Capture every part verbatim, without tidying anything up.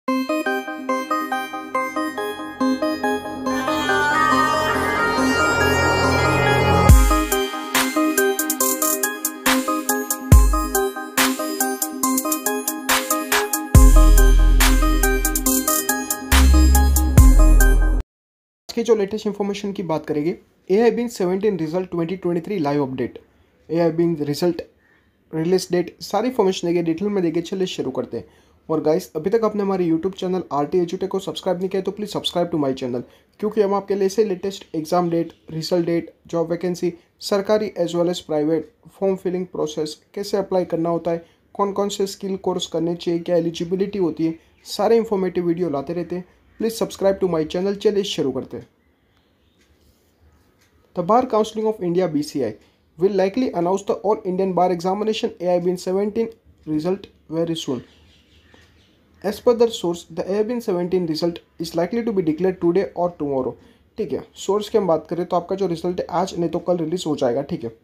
की जो latest information की बात करेंगे, A I B E seventeen result twenty twenty three live update, A I B E result release date, सारी इन्फॉर्मेशन देंगे, डिटेल में देंगे। चलिए शुरू करते हैं। और गाइस, अभी तक आपने हमारे यूट्यूब चैनल आर टी एजुटेक को सब्सक्राइब नहीं किया तो please subscribe to my channel, क्योंकि हम आपके लिए ऐसे latest exam date, result date, job vacancy, सरकारी as well as private, form filling process, कैसे अप्लाई करना होता है, कौन कौन से स्किल कोर्स करने चाहिए, क्या एलिजिबिलिटी होती है, सारे इंफॉर्मेटिव वीडियो लाते रहते हैं। Please subscribe to my channel. चलिए शुरू करते हैं। The Bar Council of India B C I will likely announce the All Indian Bar Examination A I B N seventeen result very soon. As per the source, the A I B N seventeen result is likely to be declared today or tomorrow. ठीक है, source की हम बात करें तो आपका जो result है आज नहीं तो कल रिलीज हो जाएगा। ठीक है,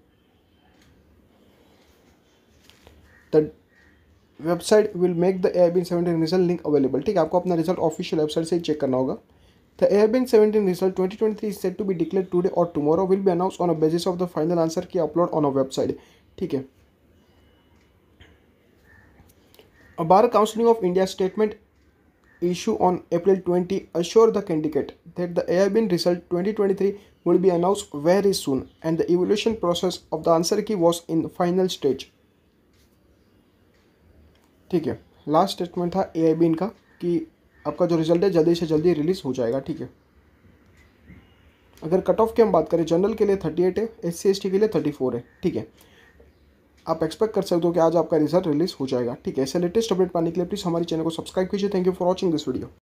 the website will make the A I B N seventeen result link available. ठीक है, आपको अपना रिजल्ट ऑफिशियल वेबसाइट से ही चेक करना होगा। The A I B N seventeen result twenty twenty-three is said to be declared today or tomorrow, will be announced on a basis of the final answer की upload on our website। ठीक है, A Bar Council of India statement issue on April twentieth assure the candidate that the A I B N result twenty twenty-three will be announced very soon and the evaluation process of the answer key was in final stage। ठीक है, last statement था A I B N का कि आपका जो result है जल्दी से जल्दी रिलीज हो जाएगा। ठीक है, अगर कट ऑफ की हम बात करें, जनरल के लिए थर्टी एट है, एस सी एस टी के लिए थर्टी फोर है। ठीक है, आप एक्सपेक्ट कर सकते हो कि आज आपका रिजल्ट रिलीज हो जाएगा। ठीक है, ऐसे लेटेस्ट अपडेट पाने के लिए प्लीज़ हमारे चैनल को सब्सक्राइब कीजिए। Thank you for watching this video.